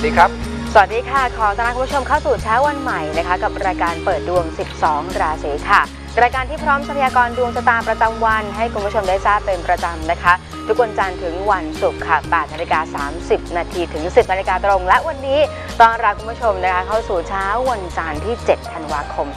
ดีครับสวัสดีค่ะขอต้อนรับคุณผู้ชมเข้าสู่เช้าวันใหม่นะคะกับรายการเปิดดวง12ราศีค่ะรายการที่พร้อมทรัพยากรดวงชะตาประจำวันให้คุณผู้ชมได้ทราบเป็นประจำนะคะทุกวันจันทร์ถึงวันศุกร์ค่ะ8:30 น.ถึง 10:00 น.ตรงและวันนี้ต้อนรับคุณผู้ชมนะคะเข้าสู่เช้าวันจันทร์ที่7 ธันวาคม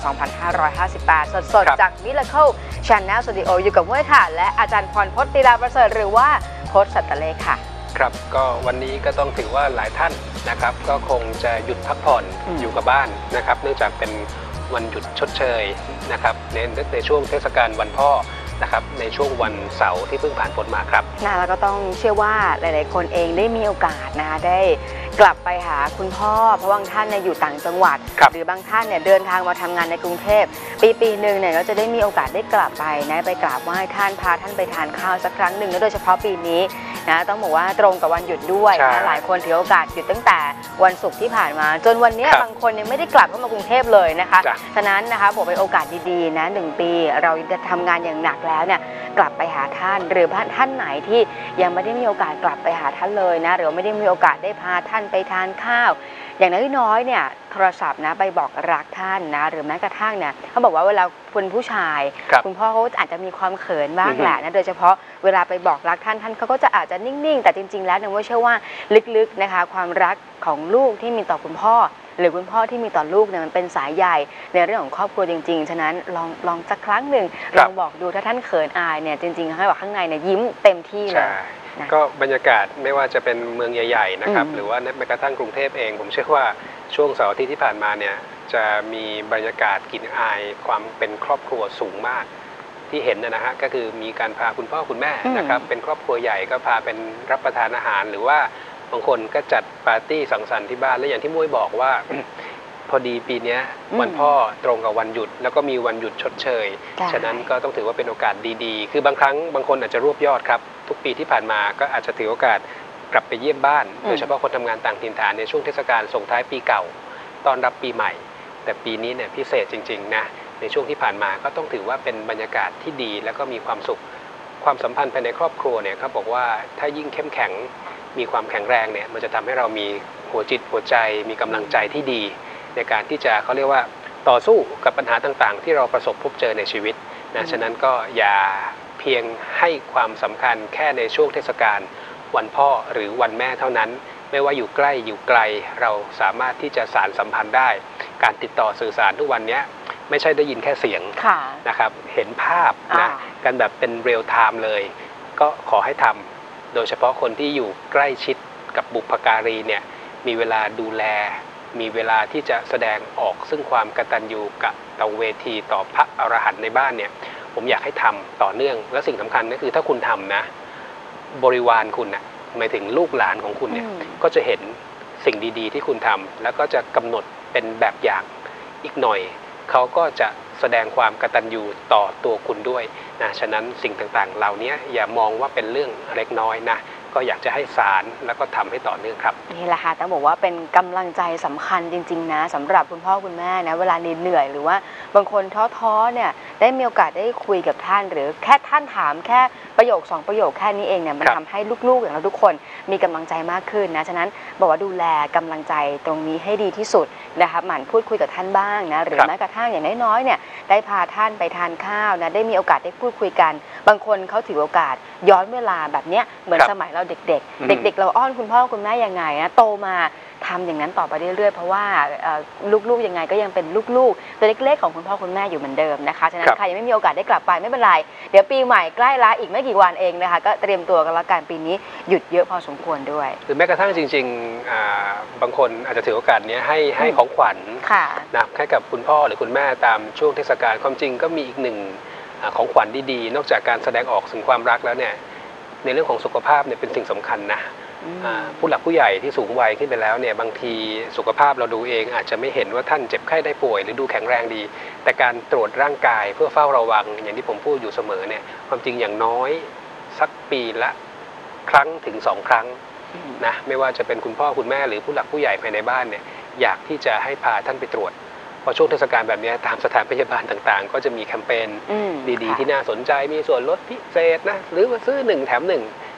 2558สดๆจาก Miracle Channel Studio อยู่กับเมื่อค่ะและอาจารย์พรพจน์ ตีฬาประเสริฐหรือว่าพจน์ สัตตเลขค่ะครับก็วันนี้ก็ต้องถือว่าหลายท่านนะครับก็คงจะหยุดพักผ่อนอยู่กับบ้านนะครับเนื่องจากเป็นวันหยุดชดเชยนะครับในช่วงเทศกาลวันพ่อนะครับในช่วงวันเสาร์ที่เพิ่งผ่านพ้นมาครับแล้วก็ต้องเชื่อว่าหลายๆคนเองได้มีโอกาสนะคะได้กลับไปหาคุณพ่อเพราะบางท่านเนี่ยอยู่ต่างจังหวัดหรือบางท่านเนี่ยเดินทางมาทำงานในกรุงเทพปีหนึ่งเนี่ยก็จะได้มีโอกาสได้กลับไปนะไปกราบไหว้ท่านพาท่านไปทานข้าวสักครั้งหนึ่งและโดยเฉพาะปีนี้นะต้องบอกว่าตรงกับวันหยุดด้วยนะหลายคนถือโอกาสหยุดตั้งแต่วันศุกร์ที่ผ่านมาจนวันนี้บางคนยังไม่ได้กลับเข้ามากรุงเทพเลยนะคะฉะนั้นนะคะผมเป็นโอกาสดีๆนะ1 ปีเราจะทำงานอย่างหนักแล้วเนี่ยกลับไปหาท่านหรือท่านไหนที่ยังไม่ได้มีโอกาสกลับไปหาท่านเลยนะหรือไม่ได้มีโอกาสได้พาท่านไปทานข้าวอย่างน้อยๆเนี่ยโทรศัพท์นะไปบอกรักท่านนะหรือแม้กระทั่งเนี่ยเขาบอกว่าเวลาคุณผู้ชายคุณพ่อเขาอาจจะมีความเขินบ้างแหละนะโดยเฉพาะเวลาไปบอกรักท่านเขาก็จะอาจจะนิ่งๆแต่จริงๆแล้วเนี่ยว่าเชื่อว่าลึกๆนะคะความรักของลูกที่มีต่อคุณพ่อหรือคุณพ่อที่มีต่อลูกเนี่ยมันเป็นสายใยในเรื่องของครอบครัวจริงๆฉะนั้นลองสักครั้งหนึ่งลองบอกดูถ้าท่านเขินอายเนี่ยจริงๆให้บอกข้างในเนี่ยยิ้มเต็มที่เลยก็บรรยากาศไม่ว่าจะเป็นเมืองใหญ่ๆนะครับหรือว่าแม้กระทั่งกรุงเทพเองผมเชื่อว่าช่วงเสาร์อาทิตย์ที่ผ่านมาเนี่ยจะมีบรรยากาศกลิ่นอายความเป็นครอบครัวสูงมากที่เห็นนะฮะก็คือมีการพาคุณพ่อคุณแม่นะครับเป็นครอบครัวใหญ่ก็พาเป็นรับประทานอาหารหรือว่าบางคนก็จัดปาร์ตี้สังสรรค์ที่บ้านและอย่างที่มุ้ยบอกว่าพอดีปีนี้วันพ่อตรงกับวันหยุดแล้วก็มีวันหยุดชดเชยฉะนั้นก็ต้องถือว่าเป็นโอกาสดีๆคือบางครั้งบางคนอาจจะรวบยอดครับทุกปีที่ผ่านมาก็อาจจะถือโอกาสกลับไปเยี่ยมบ้านโดยเฉพาะคนทำงานต่างถิ่นฐานในช่วงเทศกาลส่งท้ายปีเก่าต้อนรับปีใหม่แต่ปีนี้เนี่ยพิเศษจริงๆนะในช่วงที่ผ่านมาก็ต้องถือว่าเป็นบรรยากาศที่ดีแล้วก็มีความสุขความสัมพันธ์ภายในครอบครัวเนี่ยเขาบอกว่าถ้ายิ่งเข้มแข็งมีความแข็งแรงเนี่ยมันจะทำให้เรามีหัวจิตหัวใจมีกำลังใจที่ดีในการที่จะเขาเรียกว่าต่อสู้กับปัญหาต่างๆที่เราประสบพบเจอในชีวิตนะฉะนั้นก็อย่าเพียงให้ความสำคัญแค่ในช่วงเทศกาลวันพ่อหรือวันแม่เท่านั้นไม่ว่าอยู่ใกล้อยู่ไกลเราสามารถที่จะสานสัมพันธ์ได้การติดต่อสื่อสารทุกวันนี้ไม่ใช่ได้ยินแค่เสียงนะครับเห็นภาพนะกันแบบเป็นเรียลไทม์เลยก็ขอให้ทำโดยเฉพาะคนที่อยู่ใกล้ชิดกับบุพการีเนี่ยมีเวลาดูแลมีเวลาที่จะแสดงออกซึ่งความกตัญญูกตเวทีต่อพระอรหันต์ในบ้านเนี่ยผมอยากให้ทำต่อเนื่องและสิ่งสำคัญก็คือถ้าคุณทำนะบริวารคุณนะหมายถึงลูกหลานของคุณเนี่ยก็จะเห็นสิ่งดีๆที่คุณทำแล้วก็จะกำหนดเป็นแบบอย่างอีกหน่อยเขาก็จะแสดงความกตัญญูต่อตัวคุณด้วยนะฉะนั้นสิ่งต่างๆเหล่านี้อย่ามองว่าเป็นเรื่องเล็กน้อยนะก็อยากจะให้สารแล้วก็ทำให้ต่อเนื่องครับนี่แหละค่ะต้องบอกว่าเป็นกำลังใจสำคัญจริงๆนะสำหรับคุณพ่อคุณแม่นะเวลาเหนื่อยหรือว่าบางคนท้อๆเนี่ยได้มีโอกาสได้คุยกับท่านหรือแค่ท่านถามแค่ประโยค2ประโยคแค่นี้เองเนี่ยมันทำให้ลูกๆอย่างเราทุกคนมีกำลังใจมากขึ้นนะฉะนั้นบอกว่าดูแลกำลังใจตรงนี้ให้ดีที่สุดนะคะหมั่นพูดคุยกับท่านบ้างนะหรือแม้กระทั่งอย่างน้อยๆเนี่ยได้พาท่านไปทานข้าวนะได้มีโอกาสได้พูดคุยกันบางคนเขาถือโอกาสย้อนเวลาแบบเนี้ยเหมือนสมัยเราเด็กๆเราอ้อนคุณพ่อคุณแม่ยังไงนะโตมาทำอย่างนั้นต่อไปเรื่อยๆเพราะว่าลูกๆยังไงก็ยังเป็นลูกๆตัวเล็กๆของคุณพ่อคุณแม่อยู่เหมือนเดิมนะคะฉะนั้นใครยังไม่มีโอกาสได้กลับไปไม่เป็นไรเดี๋ยวปีใหม่ใกล้ละอีกไม่กี่วันเองนะคะก็เตรียมตัวกันแล้วกันปีนี้หยุดเยอะพอสมควรด้วยหรือแม้กระทั่งจริงๆบางคนอาจจะถือโอกาสนี้ให้ของขวัญนะให้กับคุณพ่อหรือคุณแม่ตามช่วงเทศกาลความจริงก็มีอีกหนึ่งของขวัญดีๆนอกจากการแสดงออกถึงความรักแล้วเนี่ยในเรื่องของสุขภาพเนี่ยเป็นสิ่งสำคัญนะผู้หลักผู้ใหญ่ที่สูงวัยขึ้นไปแล้วเนี่ยบางทีสุขภาพเราดูเองอาจจะไม่เห็นว่าท่านเจ็บไข้ได้ป่วยหรือดูแข็งแรงดีแต่การตรวจร่างกายเพื่อเฝ้าระวังอย่างที่ผมพูดอยู่เสมอเนี่ยความจริงอย่างน้อยสักปีละครั้งถึง2 ครั้งนะไม่ว่าจะเป็นคุณพ่อคุณแม่หรือผู้หลักผู้ใหญ่ภายในบ้านเนี่ยอยากที่จะให้พาท่านไปตรวจพอช่วงเทศกาลแบบนี้ตามสถานพยาบาลต่างๆก็จะมีแคมเปญดีๆที่น่าสนใจมีส่วนลดพิเศษนะหรือว่าซื้อ1 แถม 1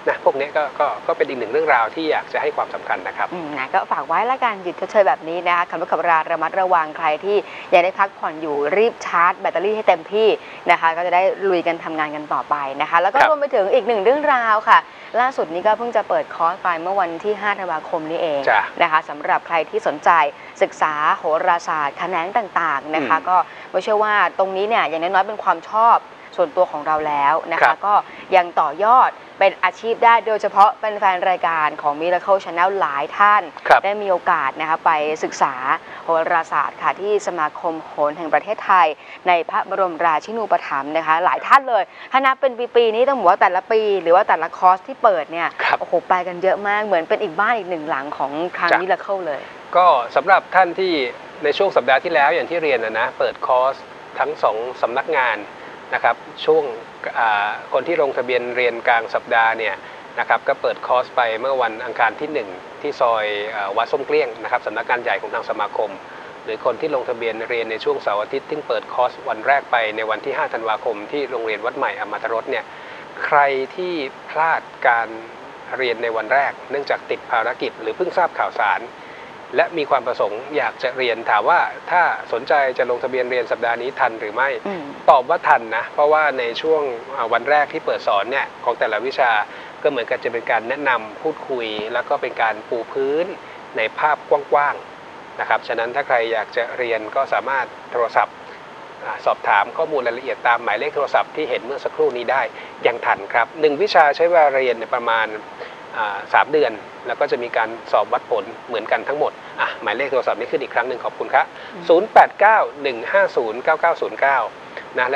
นะพวกนี้ก็เป็นอีกหนึ่งเรื่องราวที่อยากจะให้ความสำคัญนะครับนะก็ฝากไว้ละกันหยุดเฉยๆแบบนี้นะคะขับรถขับราระมัดระวังใครที่ยังได้พักผ่อนอยู่รีบชาร์จแบตเตอรี่ให้เต็มที่นะคะก็จะได้ลุยกันทำงานกันต่อไปนะคะแล้วก็รวมไปถึงอีกหนึ่งเรื่องราวค่ะล่าสุดนี้ก็เพิ่งจะเปิดคอร์สไปเมื่อวันที่5 ธันวาคมนี้เองนะคะสำหรับใครที่สนใจศึกษาโหราศาสตร์แขนงต่างๆนะคะก็ไม่เชื่อว่าตรงนี้เนี่ยอย่างน้อยๆเป็นความชอบส่วนตัวของเราแล้วนะคะก็ยังต่อยอดเป็นอาชีพได้โดยเฉพาะเป็นแฟนรายการของ Miracle Channel หลายท่านได้มีโอกาสนะคะไปศึกษาโหราศาสตร์ค่ะที่สมาคมโหราแห่งประเทศไทยในพระบรมราชินูปถัมภ์นะคะหลายท่านเลยถ้านับเป็นปีๆนี้ต้องบอกว่าแต่ละปีหรือว่าแต่ละคอร์สที่เปิดเนี่ยโอ้โหไปกันเยอะมากเหมือนเป็นอีกบ้านอีกหนึ่งหลังของทาง Miracle เลยก็สำหรับท่านที่ในช่วงสัปดาห์ที่แล้วอย่างที่เรียนนะเปิดคอร์สทั้ง2สำนักงานนะครับช่วงคนที่ลงทะเบียนเรียนกลางสัปดาห์เนี่ยนะครับก็เปิดคอร์สไปเมื่อวันอังคารที่1ที่ซอยวัดส้มเกลี้ยงนะครับสำนักงานใหญ่ของทางสมาคมหรือคนที่ลงทะเบียนเรียนในช่วงเสาร์อาทิตย์ที่เปิดคอร์สวันแรกไปในวันที่5 ธันวาคมที่โรงเรียนวัดใหม่อมตรสเนี่ยใครที่พลาดการเรียนในวันแรกเนื่องจากติดภารกิจหรือเพิ่งทราบข่าวสารและมีความประสงค์อยากจะเรียนถามว่าถ้าสนใจจะลงทะเบียนเรียนสัปดาห์นี้ทันหรือไม่ตอบว่าทันนะเพราะว่าในช่วงวันแรกที่เปิดสอนเนี่ยของแต่ละวิชาก็เหมือนกันจะเป็นการแนะนำพูดคุยแล้วก็เป็นการปูพื้นในภาพกว้างๆนะครับฉะนั้นถ้าใครอยากจะเรียนก็สามารถโทรศัพท์สอบถามข้อมูลรายละเอียดตามหมายเลขโทรศัพท์ที่เห็นเมื่อสักครู่นี้ได้ยังทันครับ1วิชาใช้เวลาเรียนประมาณ3 เดือนแล้วก็จะมีการสอบวัดผลเหมือนกันทั้งหมดหมายเลขโทรศัพท์นี้ขึ้นอีกครั้งหนึ่งขอบคุณครับ0891509909นะและ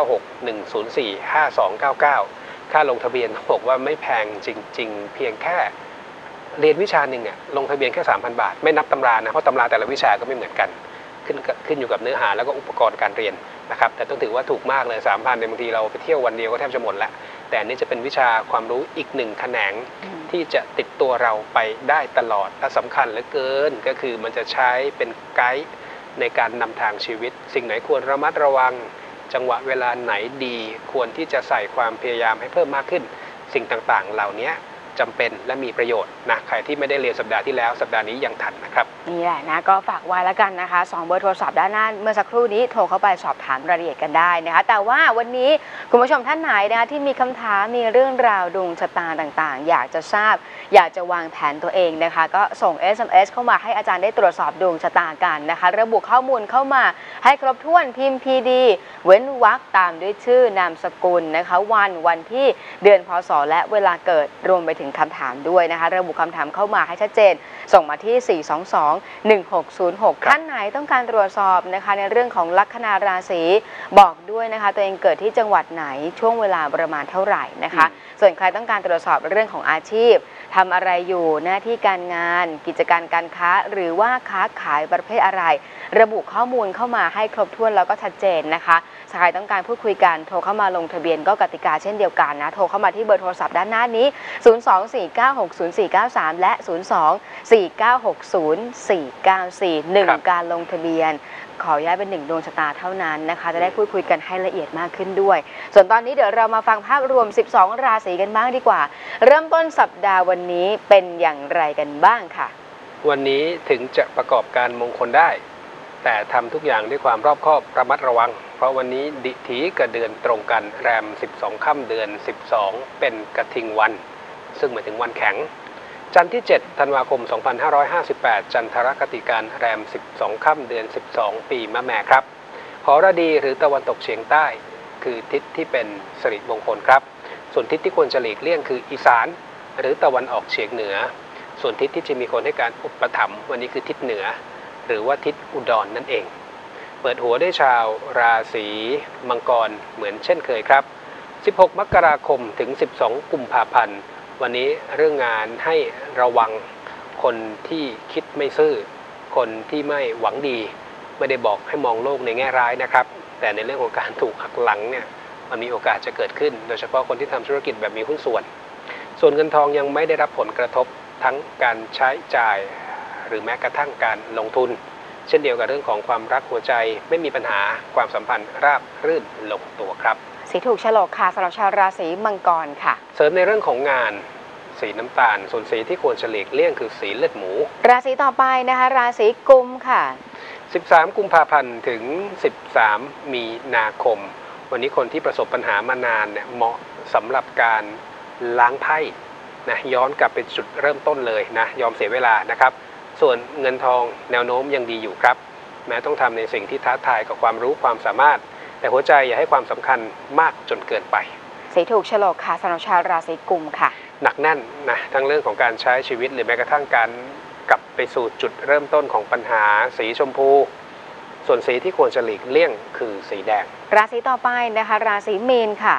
0961045299ค่าลงทะเบียนบอกว่าไม่แพงจริงๆเพียงแค่เรียนวิชาหนึ่งเนี่ยลงทะเบียนแค่ 3,000 บาทไม่นับตำรานะเพราะตำราแต่ละวิชาก็ไม่เหมือนกันขึ้นอยู่กับเนื้อหาแล้วก็อุปกรณ์การเรียนนะครับแต่ต้องถือว่าถูกมากเลย 3,000 ในบางทีเราไปเที่ยววันเดียวก็แทบจะหมดแล้วแต่นี่จะเป็นวิชาความรู้อีกหนึ่งแขนงที่จะติดตัวเราไปได้ตลอดและสำคัญเหลือเกินก็คือมันจะใช้เป็นไกด์ในการนำทางชีวิตสิ่งไหนควรระมัดระวังจังหวะเวลาไหนดีควรที่จะใส่ความพยายามให้เพิ่มมากขึ้นสิ่งต่างๆเหล่านี้จำเป็นและมีประโยชน์นะใครที่ไม่ได้เรียนสัปดาห์ที่แล้วสัปดาห์นี้ยังทันนะครับนี่แหละนะก็ฝากไว้แล้วกันนะคะ2เบอร์โทรศัพท์ด้านหน้าเมื่อสักครู่นี้โทรเข้าไปสอบถามรายละเอียดกันได้นะคะแต่ว่าวันนี้คุณผู้ชมท่านไหนนะคะที่มีคำถามมีเรื่องราวดวงชะตาต่างๆอยากจะทราบอยากจะวางแผนตัวเองนะคะก็ส่ง SMS เข้ามาให้อาจารย์ได้ตรวจสอบดวงชะตากันนะคะระบุข้อมูลเข้ามาให้ครบถ้วนพิมพ์ PD เว้นวรรคตามด้วยชื่อนามสกุลนะคะวันที่เดือนพศและเวลาเกิดรวมไปถึงคำถามด้วยนะคะระบุคำถามเข้ามาให้ชัดเจนส่งมาที่ 422-1606 ท่านไหนต้องการตรวจสอบนะคะในเรื่องของลัคนาราศีบอกด้วยนะคะตัวเองเกิดที่จังหวัดไหนช่วงเวลาประมาณเท่าไหร่นะคะส่วนใครต้องการตรวจสอบเรื่องของอาชีพทำอะไรอยู่หน้าที่การงานกิจการการค้าหรือว่าค้าขายประเภทอะไรระบุข้อมูลเข้ามาให้ครบถ้วนแล้วก็ชัดเจนนะคะใครต้องการพูดคุยกันโทรเข้ามาลงทะเบียนก็กติกาเช่นเดียวกันนะโทรเข้ามาที่เบอร์โทรศัพท์ด้านหน้านี้024960493และ024960494 การลงทะเบียนขอย้ายเป็น1ดวงชะตาเท่านั้นนะคะจะได้พูดคุยกันให้ละเอียดมากขึ้นด้วยส่วนตอนนี้เดี๋ยวเรามาฟังภาพรวม12ราศีกันบ้างดีกว่าเริ่มต้นสัปดาห์วันนี้เป็นอย่างไรกันบ้างค่ะวันนี้ถึงจะประกอบการมงคลได้แต่ทำทุกอย่างด้วยความรอบคอบระมัดระวังเพราะวันนี้ดิถีกับเดือนตรงกันแรม12ค่ำเดือน12เป็นกฐิงวันซึ่งหมายถึงวันแข็งจันทร์ที่7ธันวาคม2558จันทรคติการแรม12ค่ำเดือน12ปีมะแม่ครับหรดีหรือตะวันตกเฉียงใต้คือทิศที่เป็นสิริมงคลครับส่วนทิศที่ควรจะหลีกเลี่ยงคืออีสานหรือตะวันออกเฉียงเหนือส่วนทิศที่จะมีคนให้การอุปถัมภ์วันนี้คือทิศเหนือหรือว่าทิศอุดร นั่นเองเปิดหัวได้ชาวราศีมังกรเหมือนเช่นเคยครับ16 มกราคมถึง12 กุมภาพันธ์วันนี้เรื่องงานให้ระวังคนที่คิดไม่ซื่อคนที่ไม่หวังดีไม่ได้บอกให้มองโลกในแง่ร้ายนะครับแต่ในเรื่องของการถูกหักหลังเนี่ยมันมีโอกาสจะเกิดขึ้นโดยเฉพาะคนที่ทำธุรกิจแบบมีหุ้นส่วนเงินทองยังไม่ได้รับผลกระทบทั้งการใช้จ่ายหรือแม้กระทั่งการลงทุนเช่นเดียวกับเรื่องของความรักหัวใจไม่มีปัญหาความสัมพันธ์ราบรื่นลงตัวครับสีถูกฉลกค่ะสำหรับชาวราศีมังกรค่ะเสริมในเรื่องของงานสีน้ำตาลส่วนสีที่ควรเฉลีกเลี่ยงคือสีเลือดหมูราศีต่อไปนะคะราศีกุมค่ะ 13 กุมภาพันธ์ถึง 13 มีนาคมวันนี้คนที่ประสบปัญหามานานเนี่ยเหมาะสำหรับการล้างไพ่นะย้อนกลับไปจุดเริ่มต้นเลยนะยอมเสียเวลานะครับส่วนเงินทองแนวโน้มยังดีอยู่ครับแม้ต้องทำในสิ่งที่ท้าทายกับความรู้ความสามารถแต่หัวใจอย่าให้ความสำคัญมากจนเกินไปสีถูกโฉลกค่ะสำหรับชาวราศีกุมค่ะหนักแน่นนะทั้งเรื่องของการใช้ชีวิตหรือแม้กระทั่งการกลับไปสู่จุดเริ่มต้นของปัญหาสีชมพูส่วนสีที่ควรจะหลีกเลี่ยงคือสีแดงราศีต่อไปนะคะราศีมีนค่ะ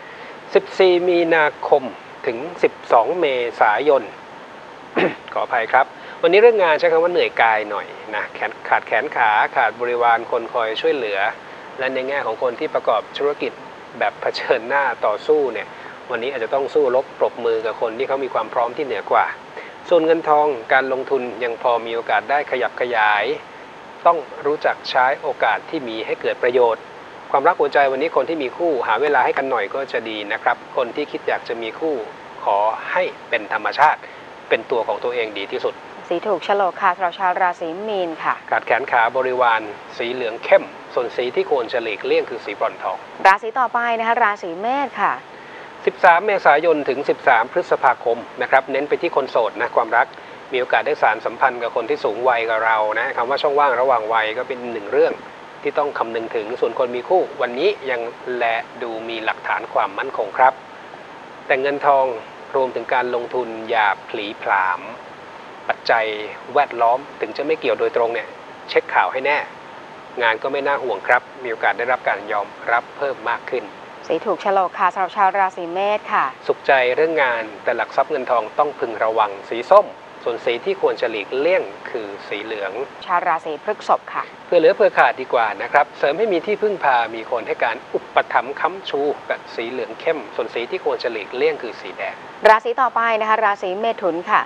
14 มีนาคมถึง 12 เมษายน ขออภัยครับวันนี้เรื่องงานใช้คำว่าเหนื่อยกายหน่อยนะขาดแขนขาขาดบริวารคนคอยช่วยเหลือและในแง่ของคนที่ประกอบธุรกิจแบบเผชิญหน้าต่อสู้เนี่ยวันนี้อาจจะต้องสู้รบปรบมือกับคนที่เขามีความพร้อมที่เหนือกว่าส่วนเงินทองการลงทุนยังพอมีโอกาสได้ขยับขยายต้องรู้จักใช้โอกาสที่มีให้เกิดประโยชน์ความรักหัวใจวันนี้คนที่มีคู่หาเวลาให้กันหน่อยก็จะดีนะครับคนที่คิดอยากจะมีคู่ขอให้เป็นธรรมชาติเป็นตัวของตัวเองดีที่สุดสีถูกโฉลกค่ะสำหรับชาวราศีมีนค่ะขาดแขนขาบริวารสีเหลืองเข้มส่วนสีที่ควรจะหลีกเลี่ยงคือสีบรอนซ์ทองราศีต่อไปนะคะราศีเมษค่ะ 13 เมษายนถึง 13 พฤษภาคมนะครับเน้นไปที่คนโสดนะความรักมีโอกาสได้สานสัมพันธ์กับคนที่สูงวัยกับเรานะคำว่าช่องว่างระหว่างวัยก็เป็นหนึ่งเรื่องที่ต้องคำนึงถึงส่วนคนมีคู่วันนี้ยังแลดูมีหลักฐานความมั่นคงครับแต่เงินทองรวมถึงการลงทุนอย่าผลีผลามปัจจัยแวดล้อมถึงจะไม่เกี่ยวโดยตรงเนี่ยเช็คข่าวให้แน่งานก็ไม่น่าห่วงครับมีโอกาสได้รับการยอมรับเพิ่มมากขึ้นสีถูกโฉลกค่ะสำหรับชาวราศีเมษค่ะสุขใจเรื่องงานแต่หลักทรัพย์เงินทองต้องพึงระวังสีส้มส่วนสีที่ควรจะหลีกเลี่ยงคือสีเหลืองชาวราศีพฤษภค่ะเพื่อเหลือเพื่อขาดดีกว่านะครับเสริมให้มีที่พึ่งพามีคนให้การอุปถัมภ์ค้ำชูกับสีเหลืองเข้มส่วนสีที่ควรจะหลีกเลี่ยงคือสีแดงราศีต่อไปนะคะราศีเมถุนค่ะ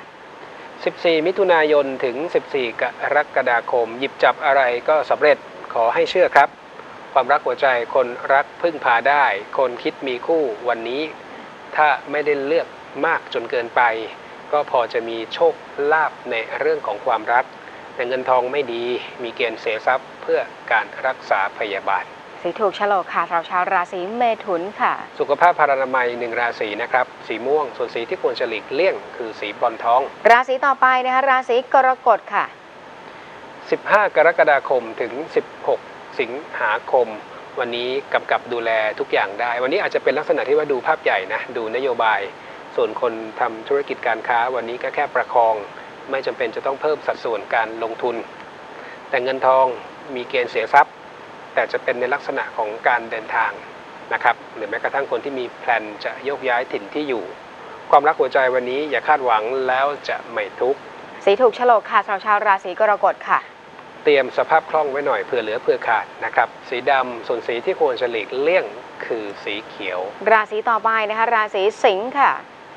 14 มิถุนายนถึง 14 กรกฎาคมหยิบจับอะไรก็สำเร็จขอให้เชื่อครับความรักหัวใจคนรักพึ่งพาได้คนคิดมีคู่วันนี้ถ้าไม่ได้เลือกมากจนเกินไปก็พอจะมีโชคลาภในเรื่องของความรักแต่เงินทองไม่ดีมีเกณฑ์เสียทรัพย์เพื่อการรักษาพยาบาลสีถูกโฉลกค่ะสำหรับชาวราศีเมถุนค่ะสุขภาพพรรณนามัย1ราศีนะครับสีม่วงส่วนสีที่ควรจะหลีกเลี่ยงคือสีบรอนซ์ทองราศีต่อไปนะคะราศีกรกฎค่ะ 15 กรกฎาคมถึง 16 สิงหาคมวันนี้กำกับดูแลทุกอย่างได้วันนี้อาจจะเป็นลักษณะที่ว่าดูภาพใหญ่นะดูนโยบายส่วนคนทำธุรกิจการค้าวันนี้ก็แค่ประคองไม่จำเป็นจะต้องเพิ่มสัดส่วนการลงทุนแต่เงินทองมีเกณฑ์เสียทรัพย์แต่จะเป็นในลักษณะของการเดินทางนะครับหรือแม้กระทั่งคนที่มีแพลนจะโยกย้ายถิ่นที่อยู่ความรักหัวใจวันนี้อย่าคาดหวังแล้วจะไม่ทุกข์สีถูกโฉลกค่ะสำหรับชาวราศีกรกฎค่ะเตรียมสภาพคล่องไว้หน่อยเผื่อเหลือเผื่อขาดนะครับสีดำส่วนสีที่ควรจะหลีกเลี่ยงคือสีเขียวราศีต่อไปนะคะราศีสิงค์ค่ะ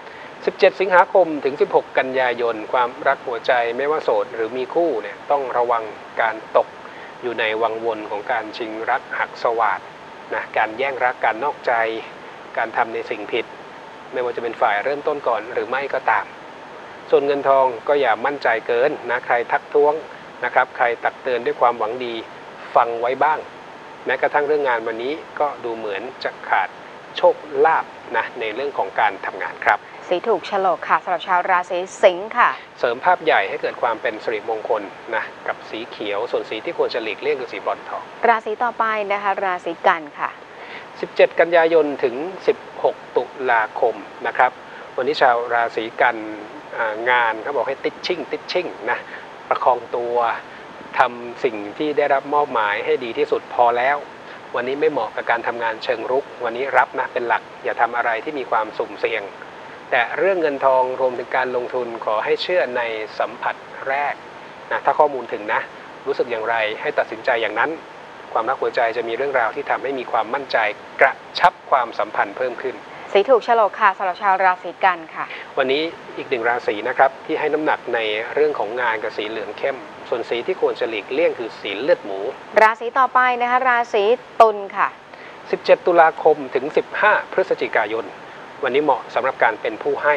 17 สิงหาคมถึง 16 กันยายนความรักหัวใจไม่ว่าโสดหรือมีคู่เนี่ยต้องระวังการตกอยู่ในวังวนของการชิงรักหักสวาทนะการแย่งรักการนอกใจการทำในสิ่งผิดไม่ว่าจะเป็นฝ่ายเริ่มต้นก่อนหรือไม่ก็ตามส่วนเงินทองก็อย่ามั่นใจเกินนะใครทักท้วงนะครับใครตักเตือนด้วยความหวังดีฟังไว้บ้างแม้กระทั่งเรื่องงานวันนี้ก็ดูเหมือนจะขาดโชคลาภนะในเรื่องของการทำงานครับสีถูกโฉลกค่ะสำหรับชาวราศีสิงค์ค่ะเสริมภาพใหญ่ให้เกิดความเป็นสิริมงคลนะกับสีเขียวส่วนสีที่ควรจะหลีกเลี่ยงคือสีบรอนซ์ทองราศีต่อไปนะคะราศีกันค่ะ 17 กันยายนถึง 16 ตุลาคมนะครับวันนี้ชาวราศีกันงานเขาบอกให้ติดชิ่งนะประคองตัวทำสิ่งที่ได้รับมอบหมายให้ดีที่สุดพอแล้ววันนี้ไม่เหมาะกับการทำงานเชิงรุกวันนี้รับนะเป็นหลักอย่าทำอะไรที่มีความสุ่มเสี่ยงแต่เรื่องเงินทองรวมถึงการลงทุนขอให้เชื่อในสัมผัสแรกนะถ้าข้อมูลถึงนะรู้สึกอย่างไรให้ตัดสินใจอย่างนั้นความรักหัวใจจะมีเรื่องราวที่ทำให้มีความมั่นใจกระชับความสัมพันธ์เพิ่มขึ้นสีถูกโฉลกค่ะสำหรับชาวราศีกันค่ะวันนี้อีกหนึ่งราศีนะครับที่ให้น้ำหนักในเรื่องของงานกับสีเหลืองเข้มส่วนสีที่ควรจะหลีกเลี่ยงคือสีเลือดหมูราศีต่อไปนะคะราศีตุลค่ะ 17 ตุลาคมถึง 15 พฤศจิกายนวันนี้เหมาะสำหรับการเป็นผู้ให้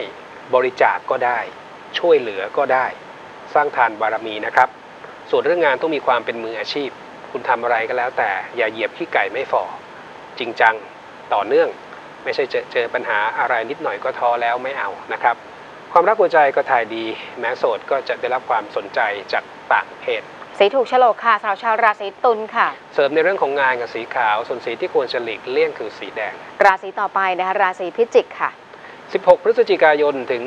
บริจาคก็ได้ช่วยเหลือก็ได้สร้างทานบารมีนะครับส่วนเรื่องงานต้องมีความเป็นมืออาชีพคุณทำอะไรก็แล้วแต่อย่าเหยียบขี้ไก่ไม่ฝ่อจริงจังต่อเนื่องไม่ใช่เจอปัญหาอะไรนิดหน่อยก็ท้อแล้วไม่เอานะครับความรักหัวใจก็ถ่ายดีแม้โสดก็จะได้รับความสนใจจากต่างเพศสีถูกโฉลกค่ะสำหรับชาวราศีตุลค่ะเสริมในเรื่องของงานกับสีขาวส่วนสีที่ควรจะหลีกเลี่ยงคือสีแดงราศีต่อไปนะคะราศีพิจิกค่ะ 16พฤศจิกายนถึง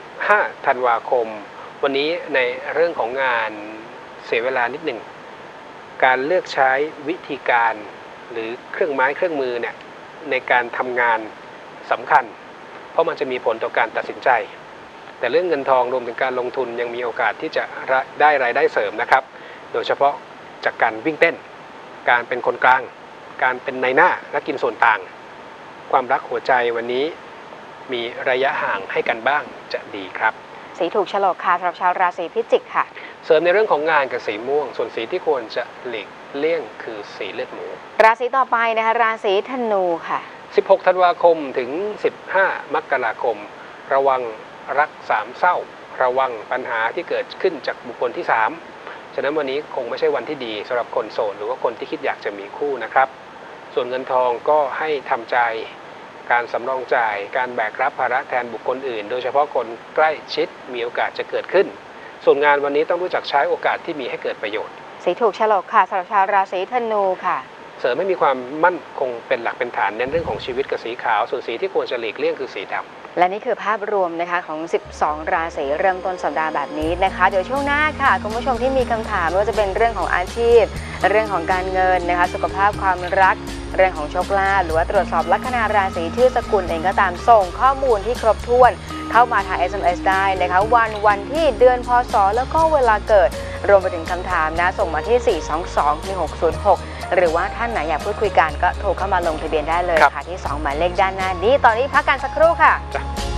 15ธันวาคมวันนี้ในเรื่องของงานเสียเวลานิดหนึ่งการเลือกใช้วิธีการหรือเครื่องไม้เครื่องมือเนี่ยในการทำงานสำคัญเพราะมันจะมีผลต่อการตัดสินใจแต่เรื่องเงินทองรวมถึงการลงทุนยังมีโอกาสที่จะได้รายได้เสริมนะครับโดยเฉพาะจากการวิ่งเต้นการเป็นคนกลางการเป็นนายหน้าและกินส่วนต่างความรักหัวใจวันนี้มีระยะห่างให้กันบ้างจะดีครับสีถูกโฉลกค่ะสำหรับชาวราศีพิจิกค่ะเสริมในเรื่องของงานกับสีม่วงส่วนสีที่ควรจะหลีกเลี่ยงคือสีเลือดหมูราศีต่อไปนะคะราศีธนูค่ะ 16ธันวาคมถึง15มกราคมระวังรักสามเศร้าระวังปัญหาที่เกิดขึ้นจากบุคคลที่3ฉะนั้นวันนี้คงไม่ใช่วันที่ดีสำหรับคนโสดหรือว่าคนที่คิดอยากจะมีคู่นะครับส่วนเงินทองก็ให้ทำใจการสำรองจ่ายการแบกรับภาระแทนบุคคลอื่นโดยเฉพาะคนใกล้ชิดมีโอกาสจะเกิดขึ้นส่วนงานวันนี้ต้องรู้จักใช้โอกาสที่มีให้เกิดประโยชน์สีถูกโฉลกค่ะสำหรับชาวราศีธนูค่ะเสริมให้มีความมั่นคงเป็นหลักเป็นฐานเน้นเรื่องของชีวิตกับสีขาวส่วนสีที่ควรจะหลีกเลี่ยงคือสีดำและนี่คือภาพรวมนะคะของ12ราศีเริ่มต้นสัปดาห์แบบนี้นะคะเดี๋ยวช่วงหน้าค่ะคุณผู้ชมที่มีคำถามไม่ว่าจะเป็นเรื่องของอาชีพเรื่องของการเงินนะคะสุขภาพความรักเรื่องของโชคลาภหรือว่าตรวจสอบลัคนาราศีชื่อสกุลเองก็ตามส่งข้อมูลที่ครบถ้วนเข้ามาทาง SMS ได้นะคะวันที่เดือนพศแล้วก็เวลาเกิดรวมไปถึงคำถามนะส่งมาที่4221606หรือว่าท่านไหนอยากพูดคุยกันก็โทรเข้ามาลงทะเบียนได้เลยค่ะที่2หมายเลขด้านหน้านี้ตอนนี้พักกันสักครู่ค่ะ